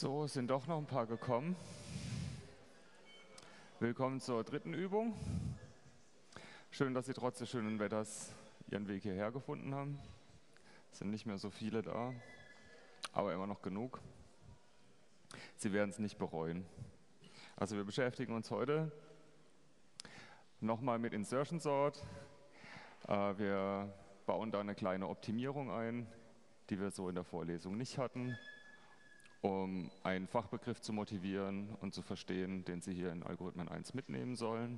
So, es sind doch noch ein paar gekommen. Willkommen zur dritten Übung. Schön, dass Sie trotz des schönen Wetters Ihren Weg hierher gefunden haben. Es sind nicht mehr so viele da, aber immer noch genug. Sie werden es nicht bereuen. Also wir beschäftigen uns heute nochmal mit Insertion Sort. Wir bauen da eine kleine Optimierung ein, die wir so in der Vorlesung nicht hatten, um einen Fachbegriff zu motivieren und zu verstehen, den Sie hier in Algorithmen 1 mitnehmen sollen.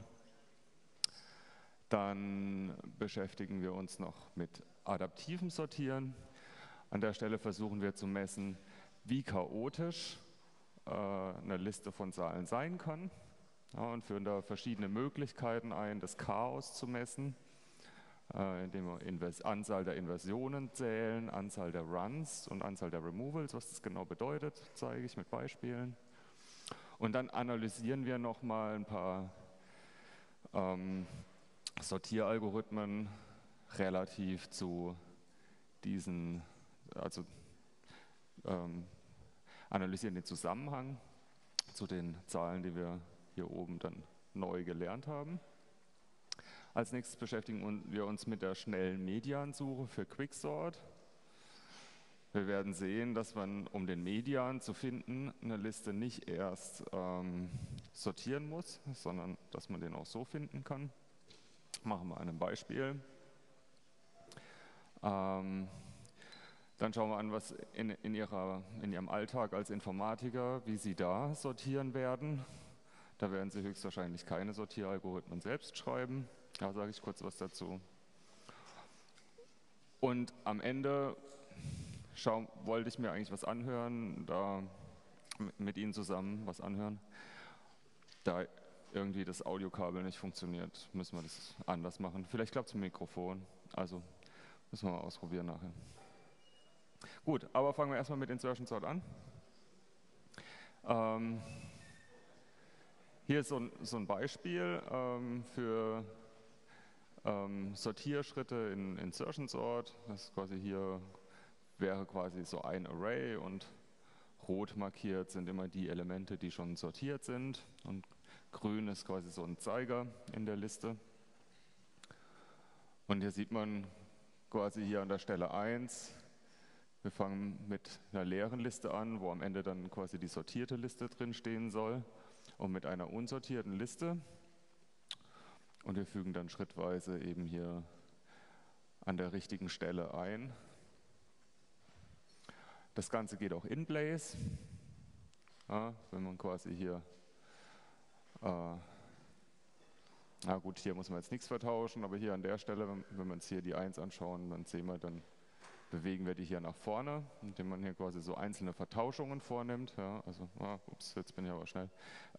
Dann beschäftigen wir uns noch mit adaptivem Sortieren. An der Stelle versuchen wir zu messen, wie chaotisch eine Liste von Zahlen sein kann, ja, und führen da verschiedene Möglichkeiten ein, das Chaos zu messen, indem wir Anzahl der Inversionen zählen, Anzahl der Runs und Anzahl der Removals. Was das genau bedeutet, zeige ich mit Beispielen. Und dann analysieren wir nochmal ein paar Sortieralgorithmen relativ zu diesen, also analysieren den Zusammenhang zu den Zahlen, die wir hier oben dann neu gelernt haben. Als nächstes beschäftigen wir uns mit der schnellen Mediansuche für Quicksort. Wir werden sehen, dass man, um den Median zu finden, eine Liste nicht erst sortieren muss, sondern dass man den auch so finden kann. Machen wir an einem Beispiel. Dann schauen wir an, was in Ihrem Alltag als Informatiker, wie Sie da sortieren werden. Da werden Sie höchstwahrscheinlich keine Sortieralgorithmen selbst schreiben. Da sage ich kurz was dazu. Und am Ende wollte ich mir eigentlich was anhören, da mit Ihnen zusammen was anhören. Da irgendwie das Audiokabel nicht funktioniert, müssen wir das anders machen. Vielleicht klappt es mit dem Mikrofon, also müssen wir mal ausprobieren nachher. Gut, aber fangen wir erstmal mit Insertion Sort an. Hier ist so ein Beispiel für Sortierschritte in Insertion Sort. Das ist quasi hier, wäre quasi so ein Array und rot markiert sind immer die Elemente, die schon sortiert sind, und grün ist quasi so ein Zeiger in der Liste. Und hier sieht man quasi hier an der Stelle 1, wir fangen mit einer leeren Liste an, wo am Ende dann quasi die sortierte Liste drin stehen soll, und mit einer unsortierten Liste. Und wir fügen dann schrittweise eben hier an der richtigen Stelle ein. Das Ganze geht auch in Blaze, ja, wenn man quasi hier, na gut, hier muss man jetzt nichts vertauschen, aber hier an der Stelle, wenn wir uns hier die 1 anschauen, dann sehen wir, dann bewegen wir die hier nach vorne, indem man hier quasi so einzelne Vertauschungen vornimmt. Ja, also, ups, jetzt bin ich aber schnell.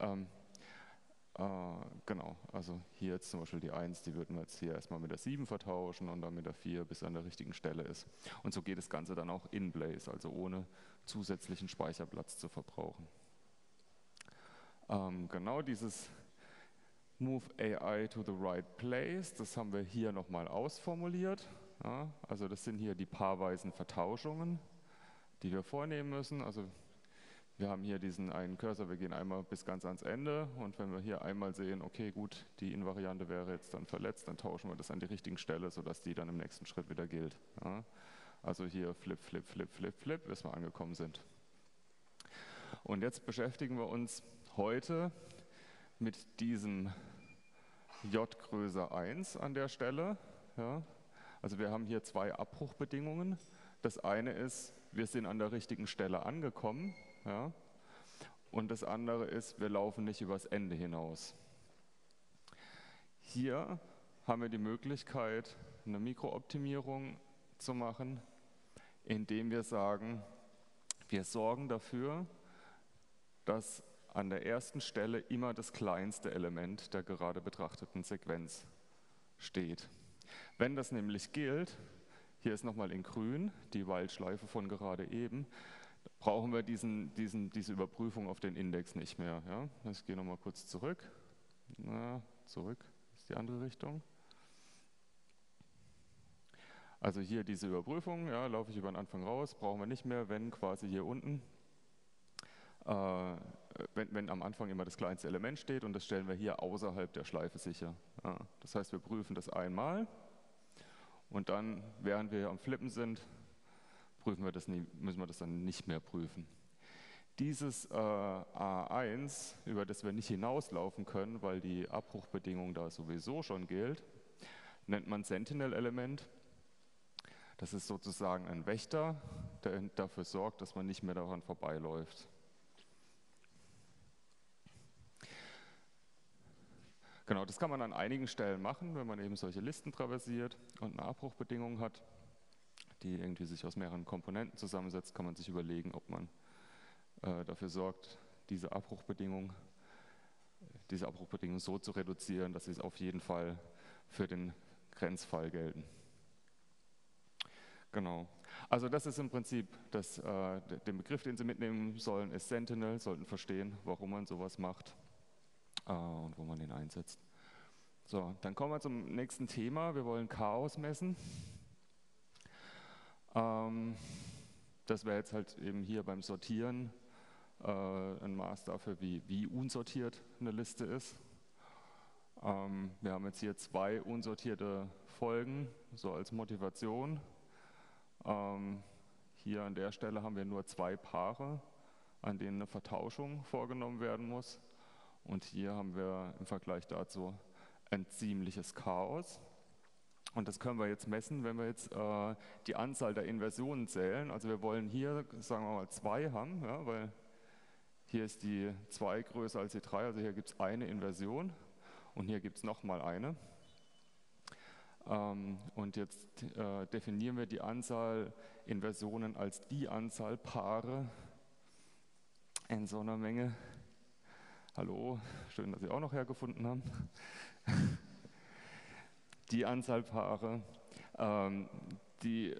Genau, also hier jetzt zum Beispiel die 1, die würden wir jetzt hier erstmal mit der 7 vertauschen und dann mit der 4, bis er an der richtigen Stelle ist. Und so geht das Ganze dann auch in Blaze, also ohne zusätzlichen Speicherplatz zu verbrauchen. Genau dieses Move AI to the right place, das haben wir hier nochmal ausformuliert. Ja, also das sind hier die paarweisen Vertauschungen, die wir vornehmen müssen. Also wir haben hier diesen einen Cursor, wir gehen einmal bis ganz ans Ende, und wenn wir hier einmal sehen, okay gut, die Invariante wäre jetzt dann verletzt, dann tauschen wir das an die richtigen Stelle, sodass die dann im nächsten Schritt wieder gilt. Ja, also hier flip, flip, flip, flip, flip, bis wir angekommen sind. Und jetzt beschäftigen wir uns heute mit diesem J größer 1 an der Stelle. Ja, also wir haben hier zwei Abbruchbedingungen. Das eine ist, wir sind an der richtigen Stelle angekommen. Ja, und das andere ist, wir laufen nicht übers Ende hinaus. Hier haben wir die Möglichkeit, eine Mikrooptimierung zu machen, indem wir sagen, wir sorgen dafür, dass an der ersten Stelle immer das kleinste Element der gerade betrachteten Sequenz steht. Wenn das nämlich gilt, hier ist nochmal in grün die While-Schleife von gerade eben, brauchen wir diese Überprüfung auf den Index nicht mehr. Ja? Ich gehe nochmal kurz zurück. Zurück ist die andere Richtung. Also hier diese Überprüfung, ja, laufe ich über den Anfang raus, brauchen wir nicht mehr, wenn quasi hier unten wenn am Anfang immer das kleinste Element steht und das stellen wir hier außerhalb der Schleife sicher. Ja, das heißt, wir prüfen das einmal und dann, während wir am Flippen sind, müssen wir das dann nicht mehr prüfen. Dieses A1, über das wir nicht hinauslaufen können, weil die Abbruchbedingung da sowieso schon gilt, nennt man Sentinel-Element. Das ist sozusagen ein Wächter, der dafür sorgt, dass man nicht mehr daran vorbeiläuft. Genau, das kann man an einigen Stellen machen, wenn man eben solche Listen traversiert und eine Abbruchbedingung hat, die irgendwie sich aus mehreren Komponenten zusammensetzt, kann man sich überlegen, ob man dafür sorgt, diese Abbruchbedingung so zu reduzieren, dass sie auf jeden Fall für den Grenzfall gelten. Genau. Also das ist im Prinzip den Begriff, den Sie mitnehmen sollen, ist Sentinel, sollten verstehen, warum man sowas macht und wo man den einsetzt. So, dann kommen wir zum nächsten Thema. Wir wollen Chaos messen. Das wäre jetzt halt eben hier beim Sortieren ein Maß dafür, wie unsortiert eine Liste ist. Wir haben jetzt hier 2 unsortierte Folgen, so als Motivation. Hier an der Stelle haben wir nur 2 Paare, an denen eine Vertauschung vorgenommen werden muss. Und hier haben wir im Vergleich dazu ein ziemliches Chaos. Und das können wir jetzt messen, wenn wir jetzt die Anzahl der Inversionen zählen. Also wir wollen hier, sagen wir mal, 2 haben, ja, weil hier ist die 2 größer als die 3, also hier gibt es eine Inversion und hier gibt es nochmal eine. Und jetzt definieren wir die Anzahl Inversionen als die Anzahl Paare in so einer Menge. Hallo, schön, dass Sie auch noch hergefunden haben. Die Anzahl Paare, die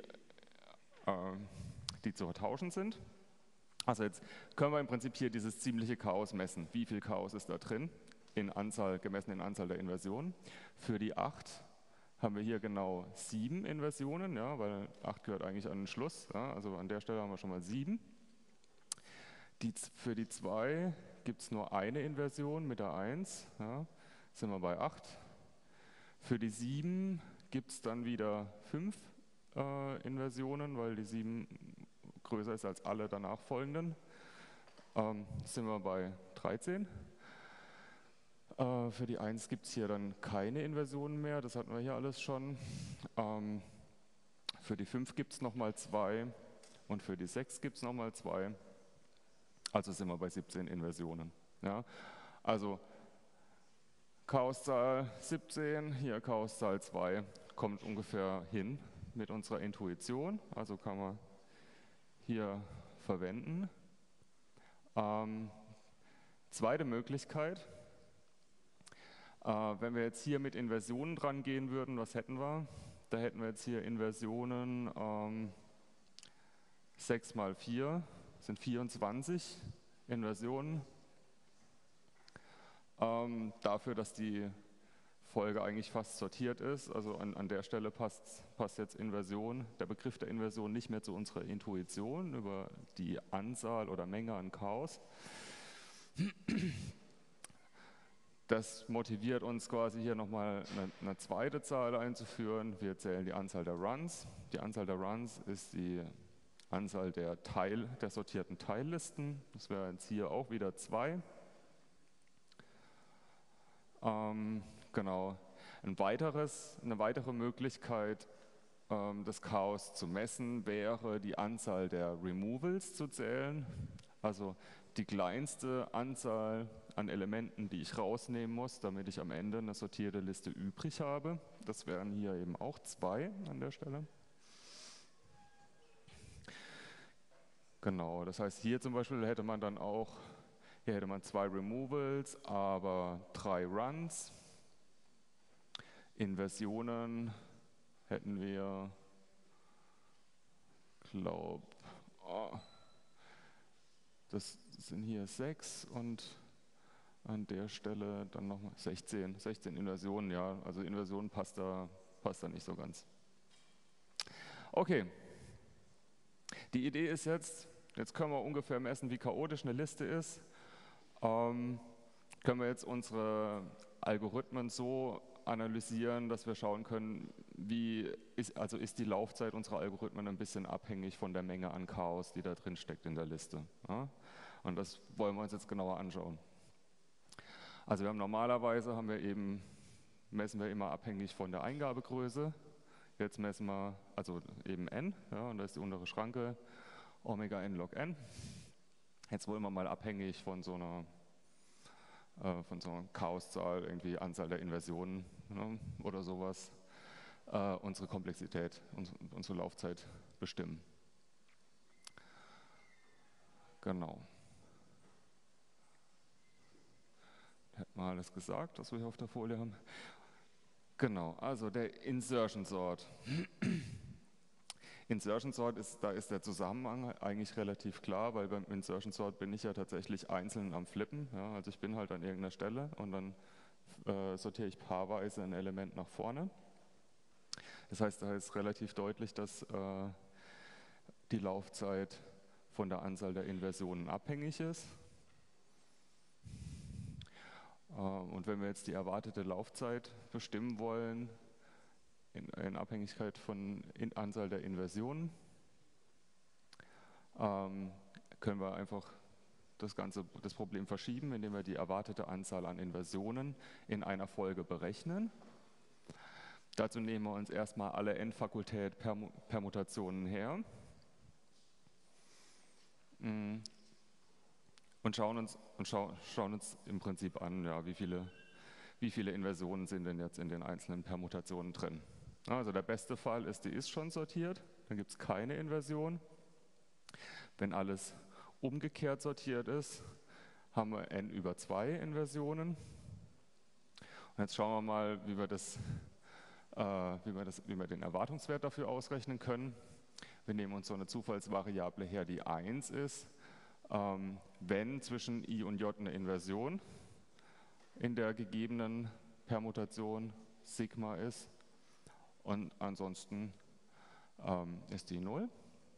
zu vertauschen sind. Also jetzt können wir im Prinzip hier dieses ziemliche Chaos messen. Wie viel Chaos ist da drin, gemessen in Anzahl der Inversionen. Für die 8 haben wir hier genau 7 Inversionen, ja, weil 8 gehört eigentlich an den Schluss. Ja, also an der Stelle haben wir schon mal 7. Für die 2 gibt es nur eine Inversion mit der 1, ja, sind wir bei 8. Für die 7 gibt es dann wieder 5 Inversionen, weil die 7 größer ist als alle danach folgenden. Sind wir bei 13. Für die 1 gibt es hier dann keine Inversionen mehr, das hatten wir hier alles schon. Für die 5 gibt es nochmal 2 und für die 6 gibt es nochmal 2. Also sind wir bei 17 Inversionen. Ja? Also Chaoszahl 17, hier Chaoszahl 2, kommt ungefähr hin mit unserer Intuition, also kann man hier verwenden. Zweite Möglichkeit, wenn wir jetzt hier mit Inversionen dran gehen würden, was hätten wir? Da hätten wir jetzt hier Inversionen 6 mal 4, sind 24 Inversionen. Dafür, dass die Folge eigentlich fast sortiert ist, also an der Stelle passt jetzt Inversion, der Begriff der Inversion nicht mehr zu unserer Intuition über die Anzahl oder Menge an Chaos. Das motiviert uns quasi hier nochmal eine zweite Zahl einzuführen. Wir zählen die Anzahl der Runs. Die Anzahl der Runs ist die Anzahl der sortierten Teillisten. Das wäre jetzt hier auch wieder 2. Genau. Eine weitere Möglichkeit, das Chaos zu messen, wäre die Anzahl der Removals zu zählen. Also die kleinste Anzahl an Elementen, die ich rausnehmen muss, damit ich am Ende eine sortierte Liste übrig habe. Das wären hier eben auch 2 an der Stelle. Genau, das heißt, hier zum Beispiel hätte man dann auch, hier hätte man 2 Removals, aber 3 Runs. Inversionen hätten wir, glaube, das sind hier 6 und an der Stelle dann nochmal 16 Inversionen, ja, also Inversion passt da nicht so ganz. Okay, die Idee ist jetzt, Jetzt können wir ungefähr messen, wie chaotisch eine Liste ist. Können wir jetzt unsere Algorithmen so analysieren, dass wir schauen können, ist die Laufzeit unserer Algorithmen ein bisschen abhängig von der Menge an Chaos, die da drin steckt in der Liste. Ja? Und das wollen wir uns jetzt genauer anschauen. Also normalerweise messen wir immer abhängig von der Eingabegröße. Jetzt messen wir also eben n, ja, und da ist die untere Schranke Omega n log n. Jetzt wollen wir mal abhängig von so einer Chaoszahl, irgendwie Anzahl der Inversionen, ne, oder sowas, unsere Komplexität, unsere Laufzeit bestimmen. Genau. Hätten wir alles gesagt, was wir hier auf der Folie haben. Genau, also der Insertion Sort. Insertion Sort da ist der Zusammenhang eigentlich relativ klar, weil beim Insertion Sort bin ich ja tatsächlich einzeln am Flippen. Ja, also ich bin halt an irgendeiner Stelle und dann sortiere ich paarweise ein Element nach vorne. Das heißt, da ist relativ deutlich, dass die Laufzeit von der Anzahl der Inversionen abhängig ist. Und wenn wir jetzt die erwartete Laufzeit bestimmen wollen, in Abhängigkeit von Anzahl der Inversionen, können wir einfach das Problem verschieben, indem wir die erwartete Anzahl an Inversionen in einer Folge berechnen. Dazu nehmen wir uns erstmal alle n-Fakultät-Permutationen her und schauen uns im Prinzip an, ja, wie viele Inversionen sind denn jetzt in den einzelnen Permutationen drin. Also der beste Fall ist, die ist schon sortiert, dann gibt es keine Inversion. Wenn alles umgekehrt sortiert ist, haben wir n über 2 Inversionen. Und jetzt schauen wir mal, wie wir den Erwartungswert dafür ausrechnen können. Wir nehmen uns so eine Zufallsvariable her, die 1 ist, wenn zwischen i und j eine Inversion in der gegebenen Permutation Sigma ist und ansonsten ist die 0.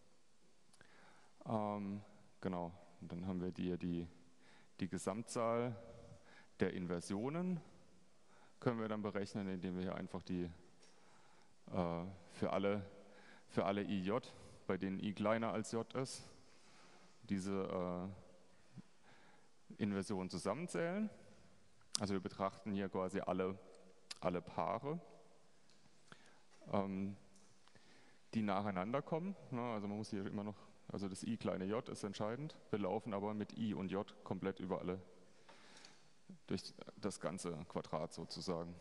Genau, und dann haben wir die Gesamtzahl der Inversionen, können wir dann berechnen, indem wir hier einfach für alle ij, bei denen i kleiner als j ist, diese Inversionen zusammenzählen. Also wir betrachten hier quasi alle Paare, die nacheinander kommen. Also man muss hier immer noch, also das i kleine j ist entscheidend. Wir laufen aber mit i und j komplett durch das ganze Quadrat sozusagen.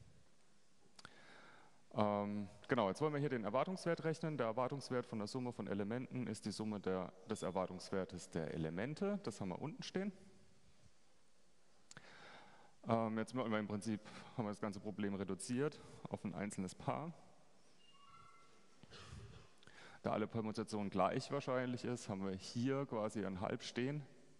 Genau, jetzt wollen wir hier den Erwartungswert rechnen. Der Erwartungswert von der Summe von Elementen ist die Summe des Erwartungswertes der Elemente. Das haben wir unten stehen. Jetzt haben wir im Prinzip das ganze Problem reduziert auf ein einzelnes Paar. Da alle Permutationen gleich wahrscheinlich ist, haben wir hier quasi ein Halb stehen.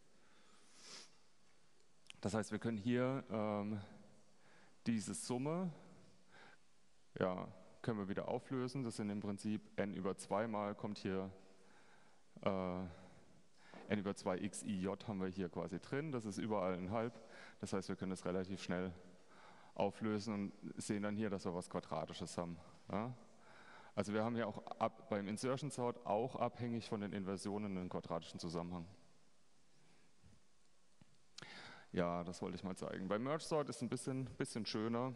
Das heißt, wir können hier diese Summe, ja, können wir wieder auflösen. Das sind im Prinzip n über 2 mal kommt hier n über 2 xij haben wir hier quasi drin. Das ist überall ein Halb. Das heißt, wir können das relativ schnell auflösen und sehen dann hier, dass wir was Quadratisches haben. Ja? Also wir haben hier auch beim Insertion Sort auch abhängig von den Inversionen einen quadratischen Zusammenhang. Ja, das wollte ich mal zeigen. Beim Merge Sort ist es ein bisschen schöner.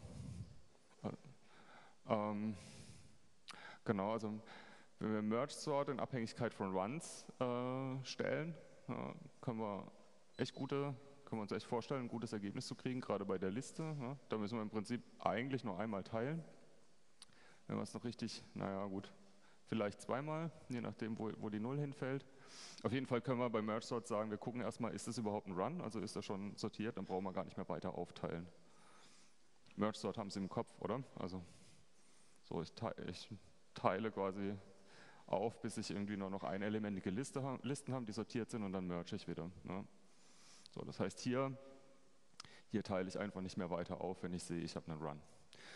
Genau, also wenn wir Merge Sort in Abhängigkeit von Runs stellen, können wir uns echt vorstellen, ein gutes Ergebnis zu kriegen, gerade bei der Liste. Ja. Da müssen wir im Prinzip eigentlich nur einmal teilen. Wenn wir es noch richtig, naja gut, vielleicht zweimal, je nachdem, wo die 0 hinfällt. Auf jeden Fall können wir bei Merge Sort sagen, wir gucken erstmal, ist das überhaupt ein Run, also ist das schon sortiert, dann brauchen wir gar nicht mehr weiter aufteilen. Merge Sort haben Sie im Kopf, oder? Also so, ich teile quasi auf, bis ich irgendwie nur noch einelementige Listen habe, die sortiert sind, und dann merge ich wieder. Ne? So, das heißt, hier teile ich einfach nicht mehr weiter auf, wenn ich sehe, ich habe einen Run.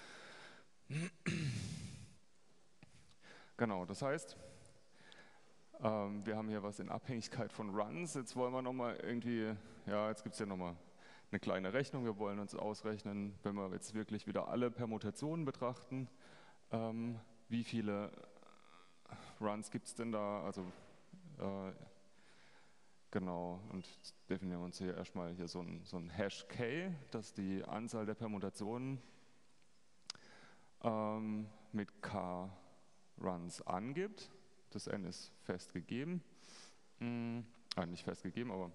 Genau, das heißt, Wir haben hier was in Abhängigkeit von Runs. Jetzt wollen wir nochmal irgendwie, ja, jetzt gibt es ja nochmal eine kleine Rechnung. Wir wollen uns ausrechnen, wenn wir jetzt wirklich wieder alle Permutationen betrachten, wie viele Runs gibt es denn da? Also genau, und definieren wir uns hier erstmal hier so ein Hash K, das die Anzahl der Permutationen mit K Runs angibt. Das n ist festgegeben. Nicht festgegeben, aber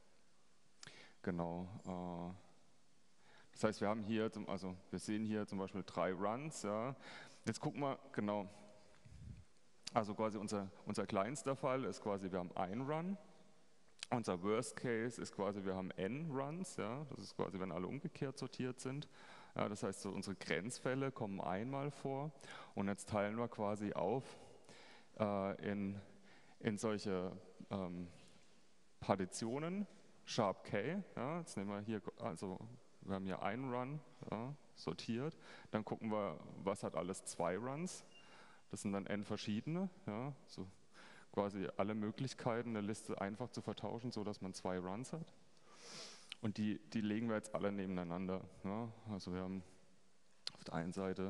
genau. Das heißt, wir haben hier, also wir sehen hier zum Beispiel 3 Runs. Ja. Jetzt gucken wir, genau, also quasi unser kleinster Fall ist quasi, wir haben einen Run. Unser Worst Case ist quasi, wir haben n Runs. Ja. Das ist quasi, wenn alle umgekehrt sortiert sind. Ja, das heißt, so unsere Grenzfälle kommen einmal vor. Und jetzt teilen wir quasi auf in solche Partitionen, Sharp K, ja, jetzt nehmen wir hier, also wir haben hier einen Run, ja, sortiert, dann gucken wir, was hat alles 2 Runs, das sind dann n verschiedene, ja, so quasi alle Möglichkeiten, eine Liste einfach zu vertauschen, so dass man 2 Runs hat. Und die legen wir jetzt alle nebeneinander, ja, also wir haben auf der einen Seite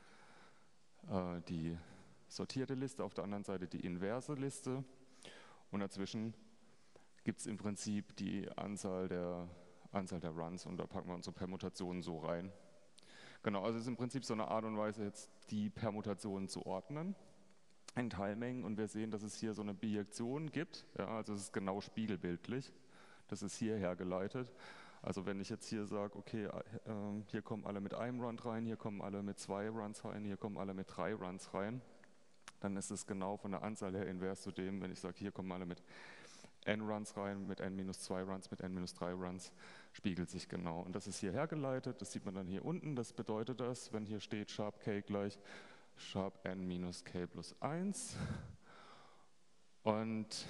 die sortierte Liste, auf der anderen Seite die inverse Liste und dazwischen gibt es im Prinzip die Anzahl der Runs und da packen wir unsere Permutationen so rein. Genau, also es ist im Prinzip so eine Art und Weise, jetzt die Permutationen zu ordnen in Teilmengen und wir sehen, dass es hier so eine Bijektion gibt, ja, also es ist genau spiegelbildlich, das ist hier hergeleitet. Also wenn ich jetzt hier sage, okay, hier kommen alle mit einem Run rein, hier kommen alle mit 2 Runs rein, hier kommen alle mit 3 Runs rein, dann ist es genau von der Anzahl her invers zu dem, wenn ich sage, hier kommen alle mit n Runs rein, mit n-2 Runs, mit n-3 Runs, spiegelt sich genau. Und das ist hier hergeleitet, das sieht man dann hier unten, das bedeutet das, wenn hier steht Sharp K gleich Sharp n-k plus 1. Und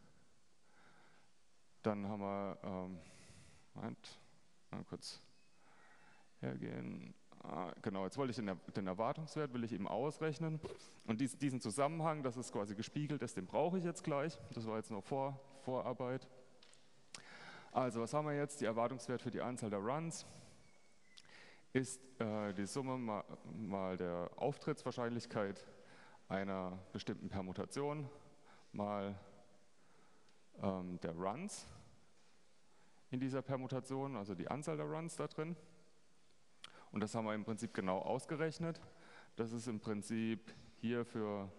dann haben wir, Moment, mal kurz hergehen. Genau, jetzt wollte ich den Erwartungswert, will ich eben ausrechnen. Und diesen Zusammenhang, das ist quasi gespiegelt ist, den brauche ich jetzt gleich. Das war jetzt noch Vorarbeit. Also was haben wir jetzt? Der Erwartungswert für die Anzahl der Runs ist die Summe mal der Auftrittswahrscheinlichkeit einer bestimmten Permutation mal der Runs in dieser Permutation, also die Anzahl der Runs da drin. Und das haben wir im Prinzip genau ausgerechnet. Das ist im Prinzip hier für,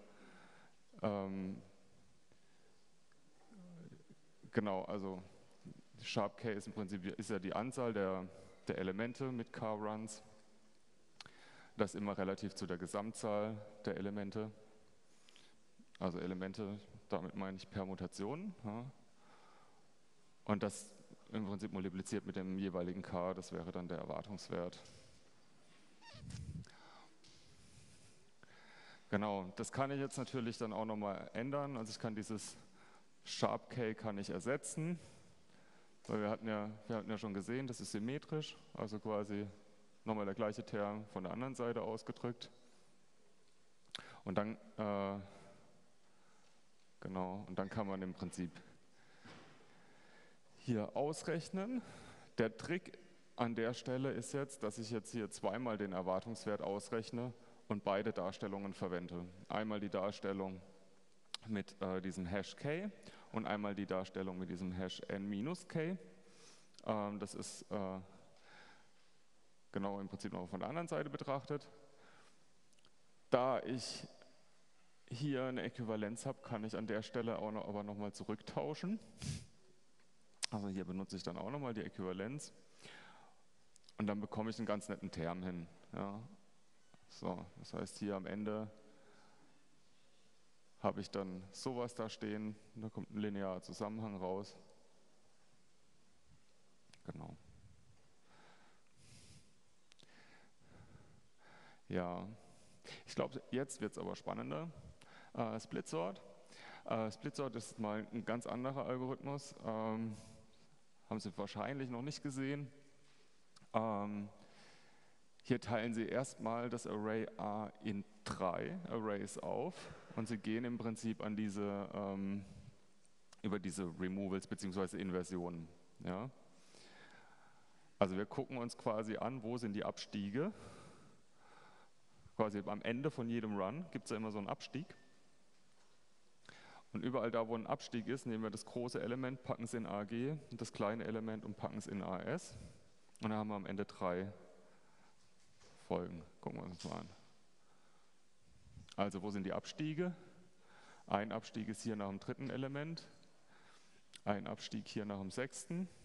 genau, also Sharp K ist im Prinzip ist ja die Anzahl der Elemente mit K-Runs. Das immer relativ zu der Gesamtzahl der Elemente. Also Elemente, damit meine ich Permutationen. Ja. Und das im Prinzip multipliziert mit dem jeweiligen K, das wäre dann der Erwartungswert. Genau, das kann ich jetzt natürlich dann auch nochmal ändern. Also ich kann dieses Sharp K kann ich ersetzen, weil wir hatten ja schon gesehen, das ist symmetrisch, also quasi nochmal der gleiche Term von der anderen Seite ausgedrückt. Und dann, genau, und dann kann man im Prinzip hier ausrechnen. Der Trick an der Stelle ist jetzt, dass ich jetzt hier zweimal den Erwartungswert ausrechne und beide Darstellungen verwende. Einmal die Darstellung mit diesem Hash K und einmal die Darstellung mit diesem Hash n-k. Das ist genau im Prinzip noch von der anderen Seite betrachtet. Da ich hier eine Äquivalenz habe, kann ich an der Stelle auch aber nochmal zurücktauschen. Also hier benutze ich dann auch nochmal die Äquivalenz. Und dann bekomme ich einen ganz netten Term hin. Ja. So, das heißt, hier am Ende habe ich dann sowas da stehen, da kommt ein linearer Zusammenhang raus. Genau. Ja, ich glaube, jetzt wird es aber spannender. Splitsort. Splitsort ist mal ein ganz anderer Algorithmus. Haben Sie wahrscheinlich noch nicht gesehen. Hier teilen Sie erstmal das Array A in 3 Arrays auf. und sie gehen im Prinzip an über diese Removals bzw. Inversionen. Ja? Also wir gucken uns quasi an, wo sind die Abstiege. Quasi am Ende von jedem Run gibt es ja immer so einen Abstieg. Und überall da, wo ein Abstieg ist, nehmen wir das große Element, packen es in AG, und das kleine Element und packen es in AS. Und dann haben wir am Ende 3 Folgen. Gucken wir uns das mal an. Also wo sind die Abstiege? Ein Abstieg ist hier nach dem 3. Element, ein Abstieg hier nach dem 6.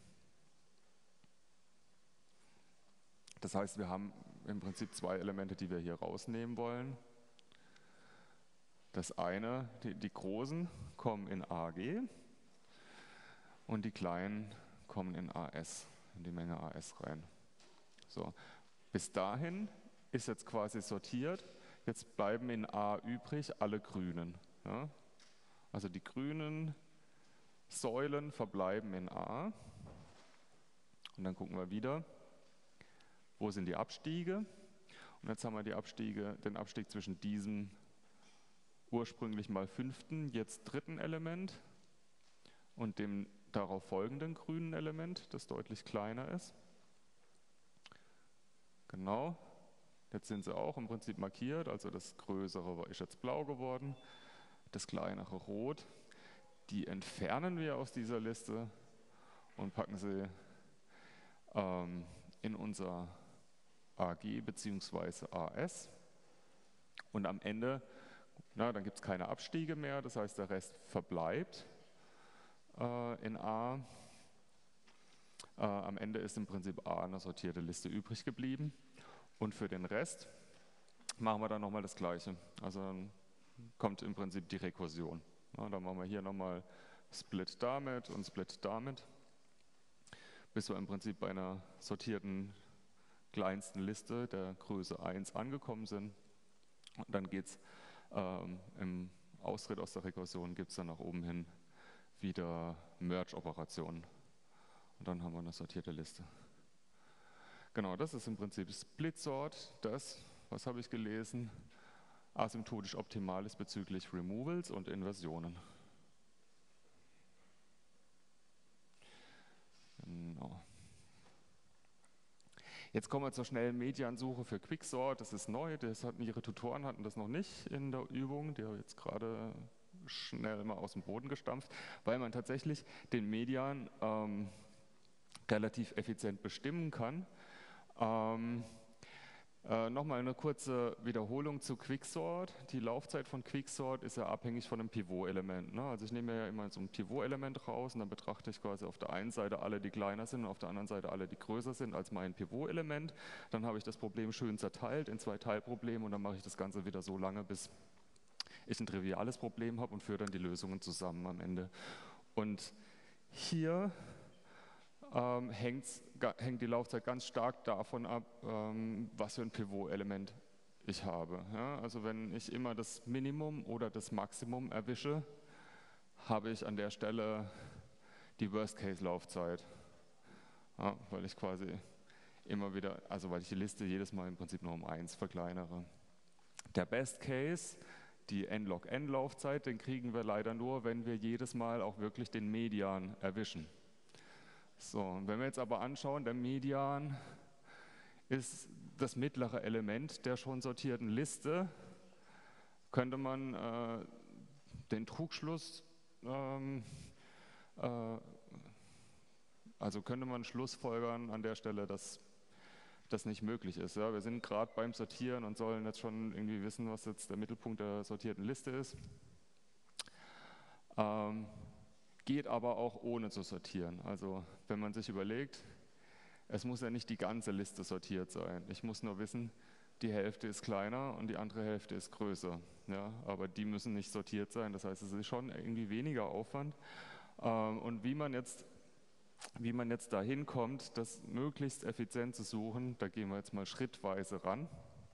Das heißt, wir haben im Prinzip 2 Elemente, die wir hier rausnehmen wollen. Das eine, die großen kommen in AG und die kleinen kommen in AS, in die Menge AS rein. So, bis dahin ist jetzt quasi sortiert. Jetzt bleiben in A übrig alle Grünen. Ja? Also die grünen Säulen verbleiben in A. Und dann gucken wir wieder, wo sind die Abstiege. Und jetzt haben wir den Abstieg zwischen diesem ursprünglich mal 5., jetzt 3. Element und dem darauf folgenden grünen Element, das deutlich kleiner ist. Genau, jetzt sind sie auch im Prinzip markiert, also das größere ist jetzt blau geworden, das kleinere rot. Die entfernen wir aus dieser Liste und packen sie in unser AG bzw. AS. Und am Ende, dann gibt es keine Abstiege mehr, das heißt, der Rest verbleibt in A. Am Ende ist im Prinzip A eine sortierte Liste übrig geblieben. Und für den Rest machen wir dann nochmal das Gleiche. Also dann kommt im Prinzip die Rekursion. Dann machen wir hier nochmal Split damit und Split damit, bis wir im Prinzip bei einer sortierten kleinsten Liste der Größe 1 angekommen sind. Und dann geht es im Austritt aus der Rekursion, gibt es dann nach oben hin wieder Merge-Operationen. Und dann haben wir eine sortierte Liste. Genau, das ist im Prinzip Split Sort, das, was habe ich gelesen, asymptotisch optimal ist bezüglich Removals und Inversionen. Genau. Jetzt kommen wir zur schnellen Mediansuche für Quicksort. Das ist neu, ihre Tutoren hatten das noch nicht in der Übung. Die habe ich jetzt gerade schnell mal aus dem Boden gestampft, weil man tatsächlich den Median relativ effizient bestimmen kann. Nochmal eine kurze Wiederholung zu Quicksort. Die Laufzeit von Quicksort ist ja abhängig von einem Pivot-Element. Ne? Also ich nehme ja immer so ein Pivot-Element raus und dann betrachte ich quasi auf der einen Seite alle, die kleiner sind und auf der anderen Seite alle, die größer sind als mein Pivot-Element. Dann habe ich das Problem schön zerteilt in 2 Teilprobleme und dann mache ich das Ganze wieder so lange, bis ich ein triviales Problem habe und führe dann die Lösungen zusammen am Ende. Und hier hängt die Laufzeit ganz stark davon ab, was für ein Pivot-Element ich habe. Ja, also wenn ich immer das Minimum oder das Maximum erwische, habe ich an der Stelle die Worst-Case-Laufzeit. Ja, weil ich quasi immer wieder, also weil ich die Liste jedes Mal im Prinzip nur um 1 verkleinere. Der Best-Case, die N-log-N-Laufzeit, den kriegen wir leider nur, wenn wir jedes Mal auch wirklich den Median erwischen. So, und wenn wir jetzt aber anschauen, der Median ist das mittlere Element der schon sortierten Liste, könnte man den Trugschluss, also könnte man schlussfolgern an der Stelle, dass das nicht möglich ist. Ja? Wir sind gerade beim Sortieren und sollen jetzt schon irgendwie wissen, was jetzt der Mittelpunkt der sortierten Liste ist. Geht aber auch ohne zu sortieren. Also wenn man sich überlegt, es muss ja nicht die ganze Liste sortiert sein. Ich muss nur wissen, die Hälfte ist kleiner und die andere Hälfte ist größer. Ja, aber die müssen nicht sortiert sein. Das heißt, es ist schon irgendwie weniger Aufwand. Und wie man jetzt dahin kommt, das möglichst effizient zu suchen, da gehen wir jetzt mal schrittweise ran.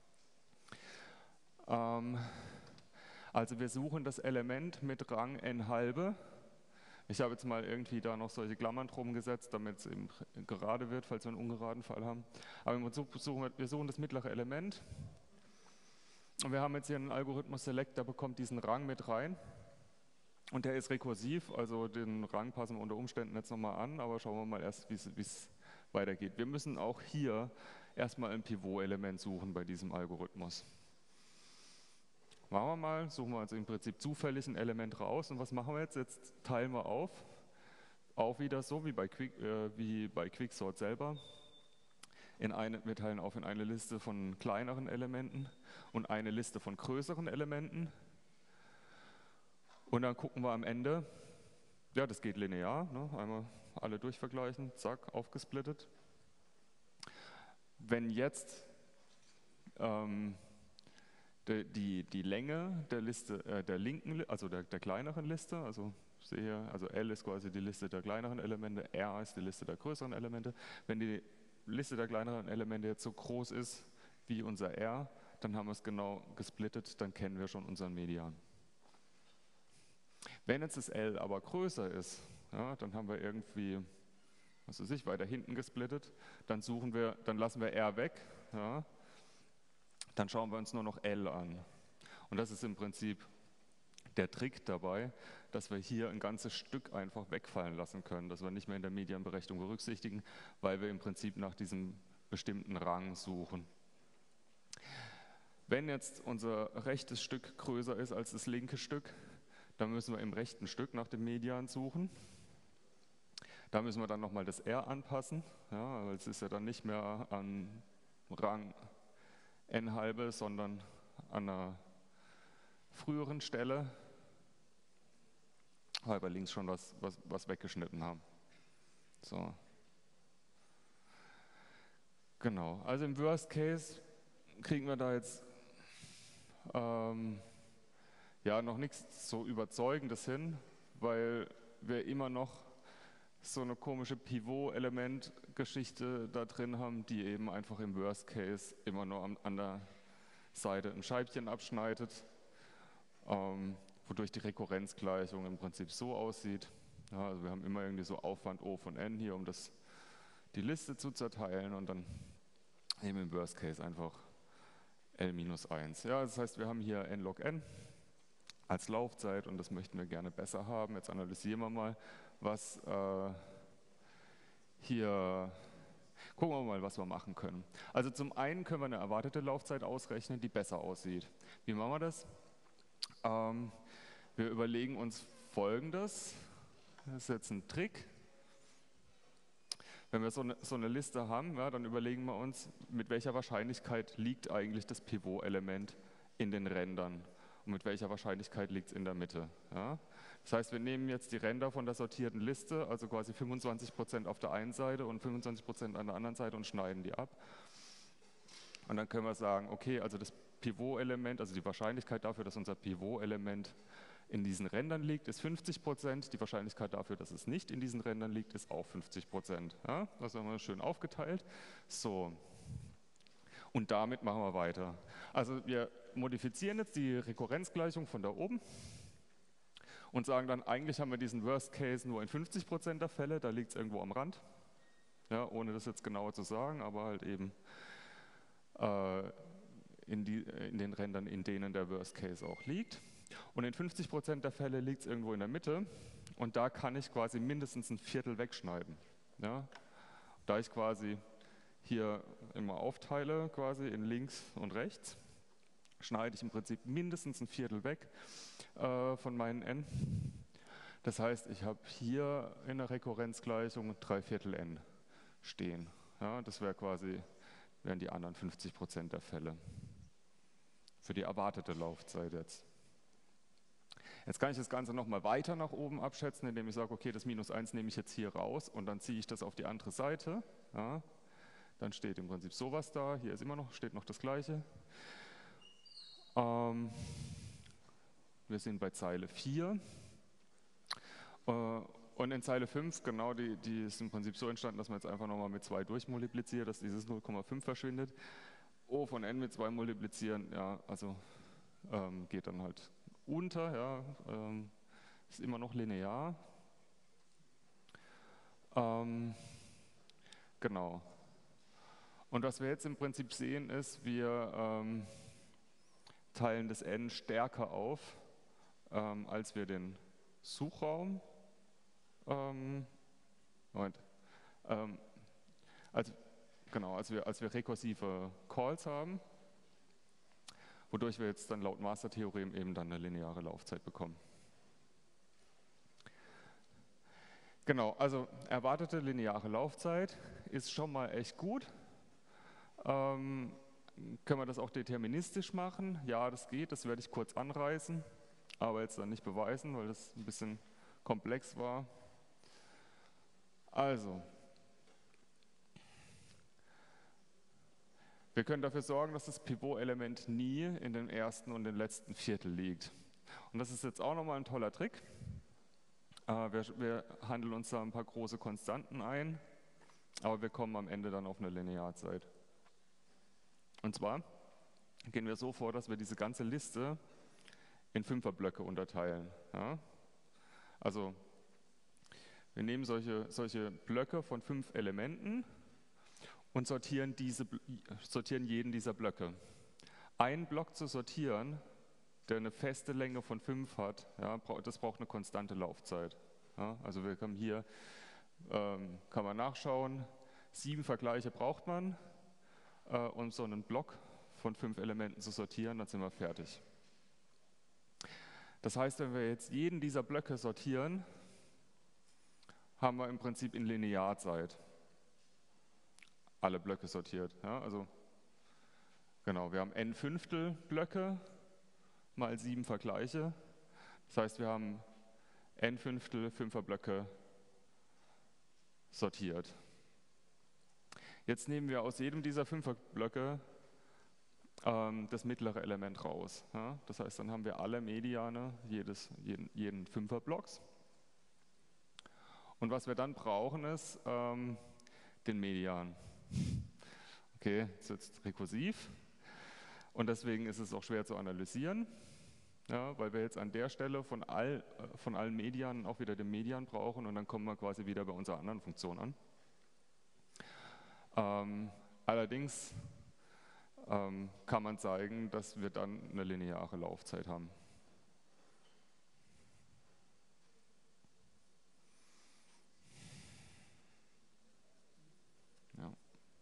Also wir suchen das Element mit Rang n halbe. Ich habe jetzt mal irgendwie da noch solche Klammern drum gesetzt, damit es eben gerade wird, falls wir einen ungeraden Fall haben. Aber wir suchen das mittlere Element Und wir haben jetzt hier einen Algorithmus Select, der bekommt diesen Rang mit rein. Und der ist rekursiv, also den Rang passen wir unter Umständen jetzt nochmal an, aber schauen wir mal erst, wie es weitergeht. Wir müssen auch hier erstmal ein Pivot-Element suchen bei diesem Algorithmus. Machen wir mal, suchen wir also im Prinzip zufällig ein Element raus. Und was machen wir jetzt? Jetzt teilen wir auf, auch wieder so wie bei Quicksort selber. Wir teilen auf in eine Liste von kleineren Elementen und eine Liste von größeren Elementen. Und dann gucken wir am Ende, ja, das geht linear, ne? Einmal alle durchvergleichen, zack, aufgesplittet. Wenn jetzt die Länge der Liste, der linken, also der kleineren Liste, also ich sehe hier, also L ist quasi die Liste der kleineren Elemente, R ist die Liste der größeren Elemente. Wenn die Liste der kleineren Elemente jetzt so groß ist wie unser R, dann haben wir es genau gesplittet, dann kennen wir schon unseren Median. Wenn jetzt das L aber größer ist, ja, dann haben wir irgendwie, was weiß ich, weiter hinten gesplittet, dann lassen wir R weg, ja, dann schauen wir uns nur noch L an. Und das ist im Prinzip der Trick dabei, dass wir hier ein ganzes Stück einfach wegfallen lassen können, dass wir nicht mehr in der Medianberechnung berücksichtigen, weil wir im Prinzip nach diesem bestimmten Rang suchen. Wenn jetzt unser rechtes Stück größer ist als das linke Stück, dann müssen wir im rechten Stück nach dem Median suchen. Da müssen wir dann nochmal das R anpassen, ja, weil es ist ja dann nicht mehr an Rang n halbe, sondern an einer früheren Stelle, weil wir links schon was weggeschnitten haben. So. Genau, also im Worst Case kriegen wir da jetzt ja, noch nichts so Überzeugendes hin, weil wir immer noch so eine komische Pivot-Element-Geschichte da drin haben, die eben einfach im Worst Case immer nur an der Seite ein Scheibchen abschneidet, wodurch die Rekurrenzgleichung im Prinzip so aussieht. Ja, also wir haben immer irgendwie so Aufwand O von n hier, um die Liste zu zerteilen und dann eben im Worst Case einfach L-1. Ja, das heißt, wir haben hier n log n als Laufzeit und das möchten wir gerne besser haben. Jetzt analysieren wir mal, was hier, gucken wir mal, was wir machen können. Also zum einen können wir eine erwartete Laufzeit ausrechnen, die besser aussieht. Wie machen wir das? Wir überlegen uns Folgendes, das ist jetzt ein Trick. Wenn wir so eine Liste haben, ja, dann überlegen wir uns, mit welcher Wahrscheinlichkeit liegt eigentlich das Pivot-Element in den Rändern und mit welcher Wahrscheinlichkeit liegt es in der Mitte. Ja. Das heißt, wir nehmen jetzt die Ränder von der sortierten Liste, also quasi 25% auf der einen Seite und 25% an der anderen Seite und schneiden die ab. Und dann können wir sagen, okay, also das Pivot-Element, also die Wahrscheinlichkeit dafür, dass unser Pivot-Element in diesen Rändern liegt, ist 50%. Die Wahrscheinlichkeit dafür, dass es nicht in diesen Rändern liegt, ist auch 50%. Ja, das haben wir schön aufgeteilt. So. Und damit machen wir weiter. Also wir modifizieren jetzt die Rekurrenzgleichung von da oben und sagen dann, eigentlich haben wir diesen Worst Case nur in 50% der Fälle, da liegt es irgendwo am Rand. Ja, ohne das jetzt genauer zu sagen, aber halt eben in den Rändern, in denen der Worst Case auch liegt. Und in 50% der Fälle liegt es irgendwo in der Mitte und da kann ich quasi mindestens ein Viertel wegschneiden. Ja? Da ich quasi hier immer aufteile, quasi in links und rechts, schneide ich im Prinzip mindestens ein Viertel weg von meinen n. Das heißt, ich habe hier in der Rekurrenzgleichung 3/4 n stehen. Ja? Das wären die anderen 50% der Fälle. Für die erwartete Laufzeit jetzt. Jetzt kann ich das Ganze nochmal weiter nach oben abschätzen, indem ich sage, okay, das -1 nehme ich jetzt hier raus und dann ziehe ich das auf die andere Seite. Ja, dann steht im Prinzip sowas da, hier steht noch das Gleiche. Wir sind bei Zeile 4. Und in Zeile 5, genau, die ist im Prinzip so entstanden, dass man jetzt einfach nochmal mit 2 durchmultipliziert, dass dieses 0,5 verschwindet. O von n mit 2 multiplizieren, ja, also geht dann halt unter, ja, ist immer noch linear. Genau. Und was wir jetzt im Prinzip sehen ist, wir teilen das n stärker auf, als wir den Suchraum, Moment, als wir rekursive Calls haben, wodurch wir jetzt dann laut Master-Theorem eben dann eine lineare Laufzeit bekommen. Genau, also erwartete lineare Laufzeit ist schon mal echt gut. Können wir das auch deterministisch machen? Ja, das geht, das werde ich kurz anreißen, aber jetzt dann nicht beweisen, weil das ein bisschen komplex war. Also, wir können dafür sorgen, dass das Pivot-Element nie in dem ersten und dem letzten Viertel liegt. Und das ist jetzt auch nochmal ein toller Trick. Wir handeln uns da ein paar große Konstanten ein, aber wir kommen am Ende dann auf eine Linearzeit. Und zwar gehen wir so vor, dass wir diese ganze Liste in Fünferblöcke unterteilen. Ja? Also wir nehmen solche Blöcke von 5 Elementen und sortieren jeden dieser Blöcke. Einen Block zu sortieren, der eine feste Länge von 5 hat, ja, das braucht eine konstante Laufzeit. Ja? Also wir haben hier, kann man nachschauen, 7 Vergleiche braucht man, um so einen Block von 5 Elementen zu sortieren, dann sind wir fertig. Das heißt, wenn wir jetzt jeden dieser Blöcke sortieren, haben wir im Prinzip in Linearzeit alle Blöcke sortiert. Ja, also genau, wir haben n Fünftel Blöcke mal 7 Vergleiche. Das heißt, wir haben n Fünftel Fünferblöcke sortiert. Jetzt nehmen wir aus jedem dieser Fünferblöcke das mittlere Element raus. Ja? Das heißt, dann haben wir alle Mediane jeden Fünferblocks. Und was wir dann brauchen, ist den Median. Okay, das ist jetzt rekursiv und deswegen ist es auch schwer zu analysieren, ja, weil wir jetzt an der Stelle von allen Medianen auch wieder den Median brauchen und dann kommen wir quasi wieder bei unserer anderen Funktion an. Allerdings kann man zeigen, dass wir dann eine lineare Laufzeit haben. Ja.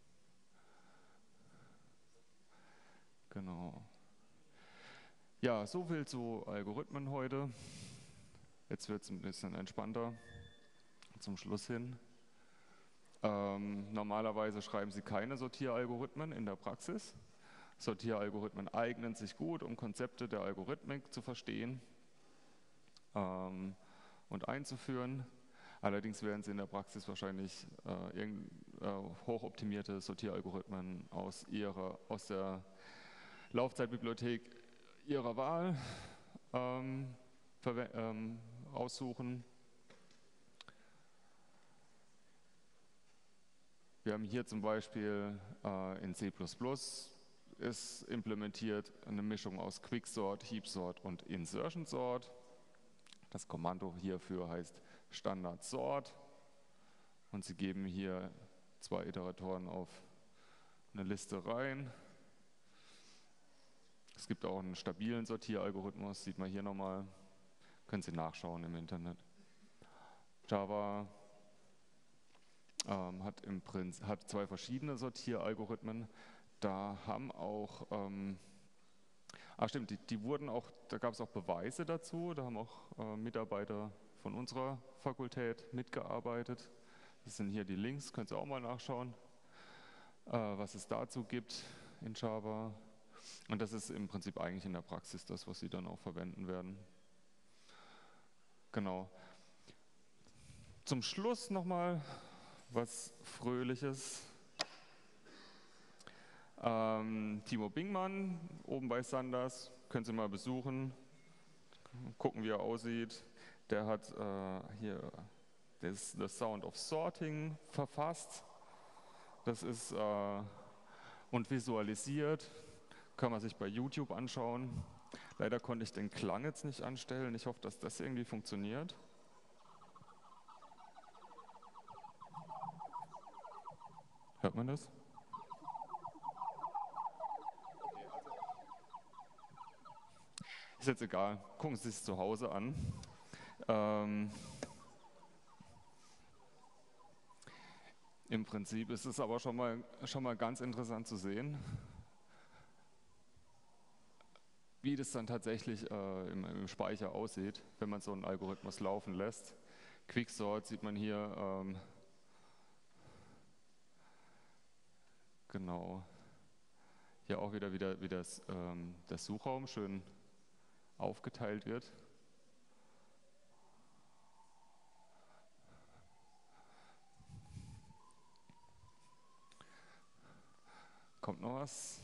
Genau. Ja, so viel zu Algorithmen heute. Jetzt wird es ein bisschen entspannter zum Schluss hin. Normalerweise schreiben Sie keine Sortieralgorithmen in der Praxis. Sortieralgorithmen eignen sich gut, um Konzepte der Algorithmik zu verstehen und einzuführen. Allerdings werden Sie in der Praxis wahrscheinlich hochoptimierte Sortieralgorithmen aus der Laufzeitbibliothek Ihrer Wahl aussuchen. Wir haben hier zum Beispiel in C++ ist implementiert eine Mischung aus Quicksort, Heapsort und Insertion Sort. Das Kommando hierfür heißt Standard Sort und Sie geben hier 2 Iteratoren auf eine Liste rein. Es gibt auch einen stabilen Sortieralgorithmus, sieht man hier nochmal, können Sie nachschauen im Internet. Java hat 2 verschiedene Sortieralgorithmen. Da haben auch, stimmt, die wurden auch, da gab es auch Beweise dazu, da haben auch Mitarbeiter von unserer Fakultät mitgearbeitet. Das sind hier die Links, könnt ihr auch mal nachschauen, was es dazu gibt in Java. Und das ist im Prinzip eigentlich in der Praxis das, was Sie dann auch verwenden werden. Genau. Zum Schluss nochmal was Fröhliches. Timo Bingmann, oben bei Sanders, können Sie mal besuchen, gucken, wie er aussieht. Der hat hier das The Sound of Sorting verfasst. Das ist und visualisiert, kann man sich bei YouTube anschauen. Leider konnte ich den Klang jetzt nicht anstellen. Ich hoffe, dass das irgendwie funktioniert. Hört man das? Ist jetzt egal, gucken Sie es zu Hause an. Ähm, Im Prinzip ist es aber schon mal ganz interessant zu sehen, wie das dann tatsächlich im Speicher aussieht, wenn man so einen Algorithmus laufen lässt. Quicksort sieht man hier, genau, hier auch wieder, wie der Suchraum schön aufgeteilt wird. Kommt noch was?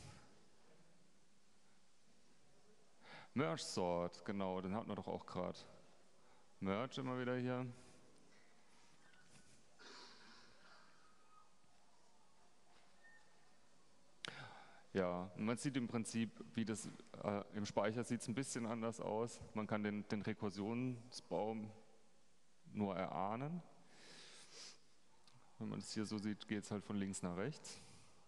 Merge Sort, genau, den hatten wir doch auch gerade. Merge immer wieder hier. Ja, und man sieht im Prinzip, wie das im Speicher sieht es ein bisschen anders aus. Man kann den Rekursionsbaum nur erahnen. Wenn man es hier so sieht, geht es halt von links nach rechts.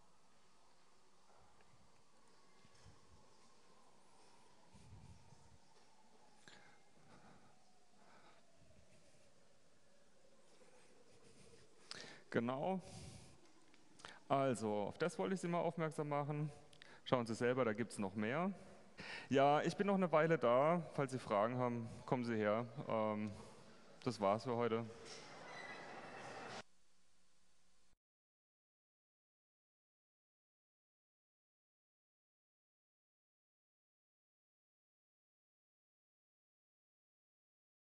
Genau. Also, auf das wollte ich Sie mal aufmerksam machen. Schauen Sie selber, da gibt es noch mehr. Ja, ich bin noch eine Weile da. Falls Sie Fragen haben, kommen Sie her. Das war's für heute.